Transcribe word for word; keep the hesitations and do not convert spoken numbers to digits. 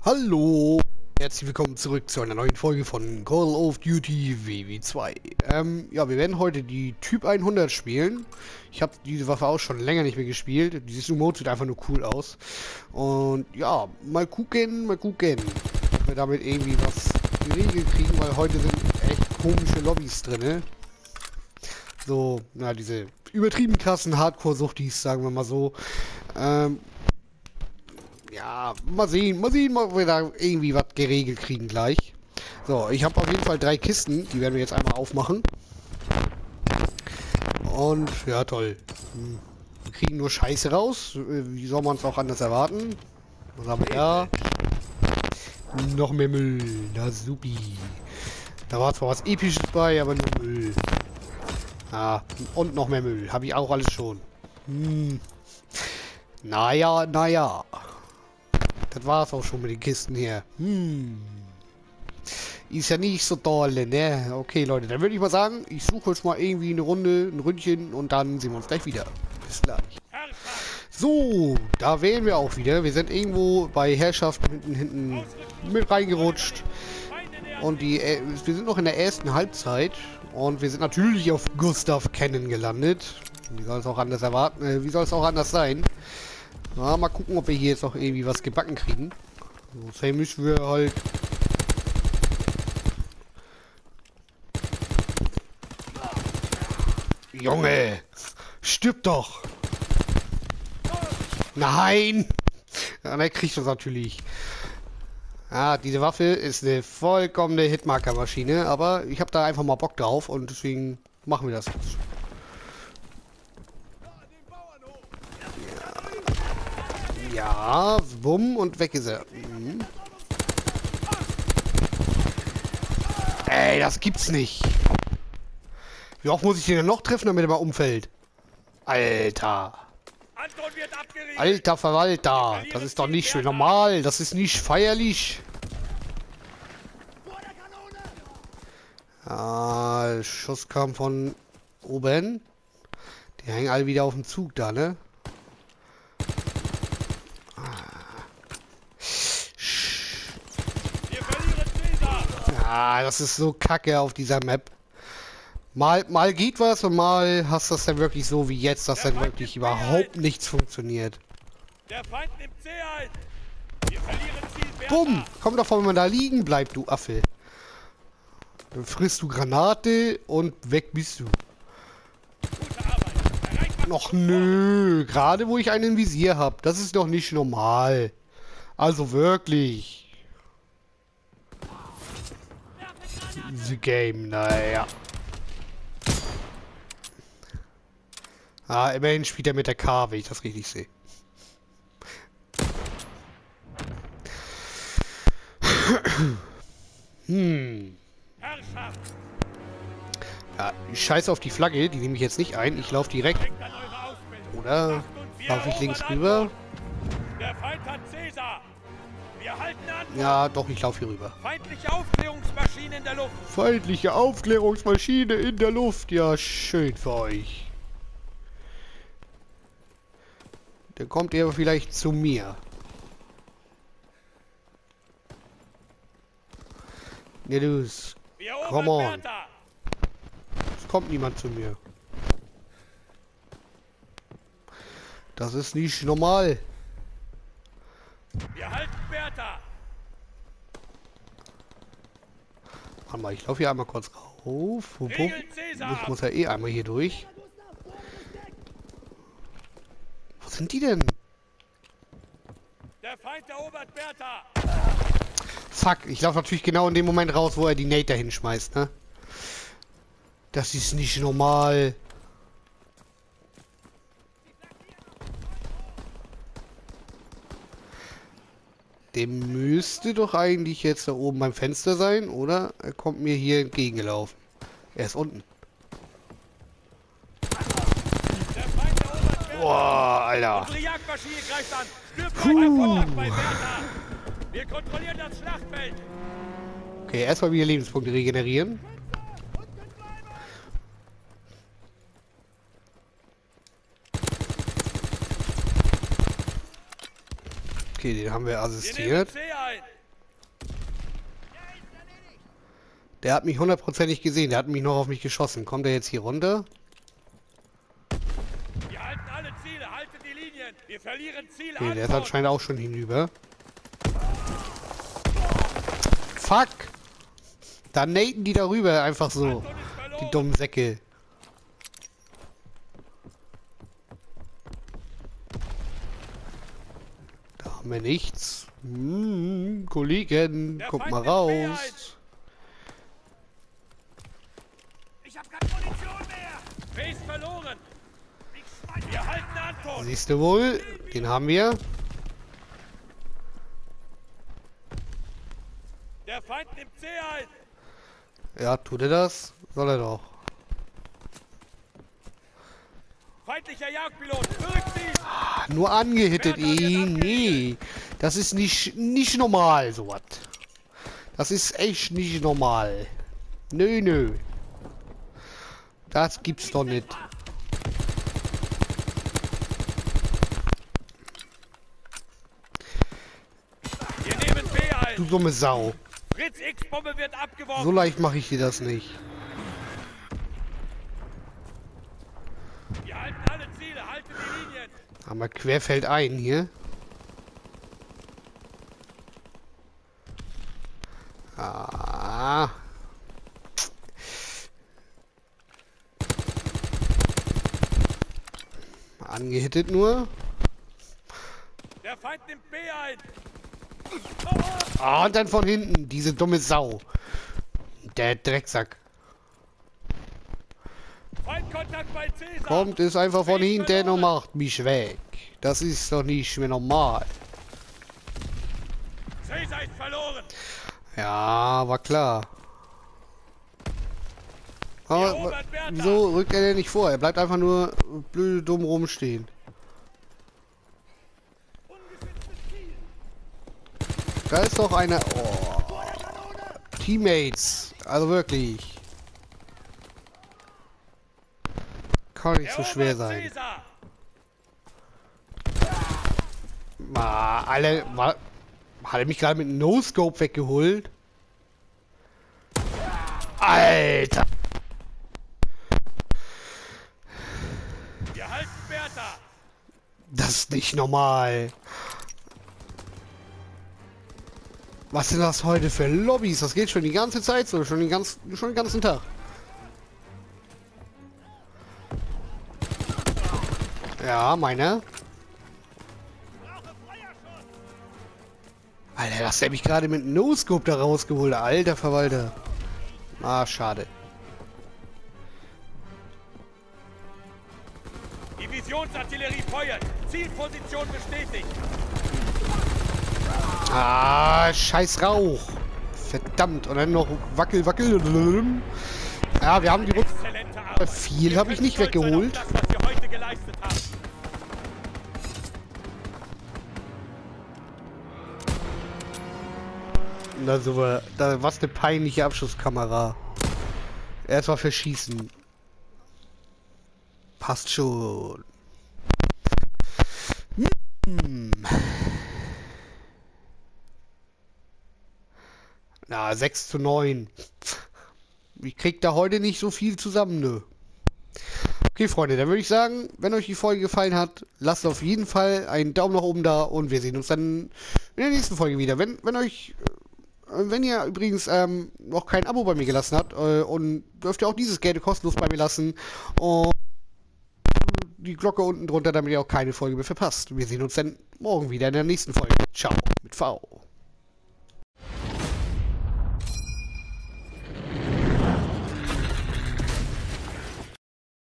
Hallo, herzlich willkommen zurück zu einer neuen Folge von Call of Duty W W zwei. Ähm, ja, wir werden heute die Typ hundert spielen. Ich habe diese Waffe auch schon länger nicht mehr gespielt. Dieses Emote sieht einfach nur cool aus. Und ja, mal gucken, mal gucken, ob wir damit irgendwie was geregelt kriegen, weil heute sind echt komische Lobbys drin. So, na, diese übertrieben krassen Hardcore-Suchtis, sagen wir mal so. Ähm, Ja, mal sehen, mal sehen, ob wir da irgendwie was geregelt kriegen gleich. So, ich habe auf jeden Fall drei Kisten, die werden wir jetzt einmal aufmachen. Und, ja toll. Hm, wir kriegen nur Scheiße raus. Wie soll man es auch anders erwarten? Was haben wir da? Noch mehr Müll. Na supi. Da war zwar was Episches bei, aber nur Müll. Ah, und noch mehr Müll. Habe ich auch alles schon. Hm. Naja, naja. Das war's auch schon mit den Kisten hier. Hm. Ist ja nicht so toll, ne? Okay, Leute, dann würde ich mal sagen, ich suche jetzt mal irgendwie eine Runde, ein Ründchen und dann sehen wir uns gleich wieder. Bis gleich. So, da wären wir auch wieder. Wir sind irgendwo bei Herrschaften hinten, hinten mit reingerutscht. Und die, äh, wir sind noch in der ersten Halbzeit. Und wir sind natürlich auf Gustav Cannon gelandet. Wie soll es auch anders erwarten? Äh, wie soll es auch anders sein? Na, mal gucken, ob wir hier jetzt noch irgendwie was gebacken kriegen. So, jetzt müssen wir halt... Junge! Stirb doch! Nein! Ja, der kriegt das natürlich. Ja, diese Waffe ist eine vollkommene Hitmarker-Maschine, aber ich habe da einfach mal Bock drauf und deswegen machen wir das jetzt. Ja, bumm und weg ist er. Mhm. Ey, das gibt's nicht. Wie oft muss ich den denn noch treffen, damit er mal umfällt? Alter. Alter Verwalter. Das ist doch nicht schön normal. Das ist nicht feierlich. Ah, der Schuss kam von oben. Die hängen alle wieder auf dem Zug da, ne? Ah, das ist so kacke auf dieser Map. Mal, mal geht was und mal hast du das dann wirklich so wie jetzt, dass dann wirklich überhaupt nichts funktioniert. Der Feind nimmt C ein. Wir verlieren Ziel. Bumm! Komm doch, wenn man da liegen bleibt, du Affe. Dann frisst du Granate und weg bist du. Noch nö, gerade wo ich einen Visier habe. Das ist doch nicht normal. Also wirklich. The Game, naja. Ah, immerhin spielt er mit der K, wenn ich das richtig sehe. hm. Ja, ich scheiße auf die Flagge, die nehme ich jetzt nicht ein. Ich laufe direkt. Oder laufe ich links rüber? Der Feind hat Caesar. Wir halten an. Ja, doch, ich laufe hier rüber. Feindliche Aufklärungsmaschine in der Luft. Feindliche Aufklärungsmaschine in der Luft. Ja, schön für euch. Dann kommt ihr vielleicht zu mir. Ne, du. Come on. Es kommt niemand zu mir. Das ist nicht normal. Wir halten Bertha. Warte mal, ich laufe hier einmal kurz rauf. Ich muss ja eh einmal hier durch. Wo sind die denn? Der Feind erobert Bertha. Fuck, ich laufe natürlich genau in dem Moment raus, wo er die Nate dahin schmeißt, ne? Das ist nicht normal. Der müsste doch eigentlich jetzt da oben beim Fenster sein, oder? Er kommt mir hier entgegengelaufen. Er ist unten. Boah, Alter. Puh. Wir kontrollieren das Schlachtfeld. Okay, erstmal wieder Lebenspunkte regenerieren. Okay, den haben wir assistiert. Der hat mich hundertprozentig gesehen. Der hat mich noch auf mich geschossen. Kommt er jetzt hier runter? Wir halten alle Ziele, halten die Linien. Wir verlieren Ziele. Nee, der ist anscheinend auch schon hinüber. Fuck! Dann naten die darüber einfach so. Die dummen Säcke. Da haben wir nichts. Hm, Kollegen, guck mal raus. Ich hab keine Munition mehr. Base verloren. Wir halten Anton. Siehst du wohl? Den haben wir. Der Feind nimmt C ein. Ja, tut er das? Soll er doch. Feindlicher Jagdpilot, zurückziehen! Ah, nur angehittet, eh, nee. Das ist nicht, nicht normal, sowas. Das ist echt nicht normal. Nö, nö. Das gibt's doch nicht. Wir nehmen B ein. Du dumme Sau. Fritz X-Bombe wird abgeworfen. So leicht mache ich dir das nicht. Wir halten alle Ziele, halten die Linien. Haben wir querfeld ein hier. Ah. Angehittet nur. Der Feind nimmt B ein. Ah, und dann von hinten, diese dumme Sau. Der Drecksack. Feindkontakt bei Cäsar. Kommt es einfach von hinten und macht mich weg. Das ist doch nicht mehr normal. Cäsar ist verloren. Ja, war klar. Aber wieso rückt er denn nicht vor? Er bleibt einfach nur blöd dumm rumstehen. Da ist doch eine... Oh. Teammates. Also wirklich. Kann nicht so schwer sein. Ma, alle... War, hat er mich gerade mit einem No-Scope weggeholt? Alter! Wir halten Bertha. Das ist nicht normal. Was sind das heute für Lobbys? Das geht schon die ganze Zeit so, schon den, ganz, schon den ganzen Tag. Ja, meine. Alter, das hat mich gerade mit No-Scope da rausgeholt, alter Verwalter. Ah, schade. Divisionsartillerie feuert. Zielposition bestätigt. Ah, scheiß Rauch. Verdammt. Und dann noch wackel, wackel. Ja, wir haben die Rück... Viel habe ich nicht weggeholt. Das, was wir heute geleistet haben. Na super. Da, was eine peinliche Abschusskamera. Erstmal verschießen. Passt schon. Hm. Na, sechs zu neun. Ich krieg da heute nicht so viel zusammen, nö. Okay, Freunde, dann würde ich sagen, wenn euch die Folge gefallen hat, lasst auf jeden Fall einen Daumen nach oben da und wir sehen uns dann in der nächsten Folge wieder. Wenn, wenn euch, wenn ihr übrigens ähm, noch kein Abo bei mir gelassen habt äh, und dürft ihr auch dieses Geld kostenlos bei mir lassen und die Glocke unten drunter, damit ihr auch keine Folge mehr verpasst. Wir sehen uns dann morgen wieder in der nächsten Folge. Ciao, mit V.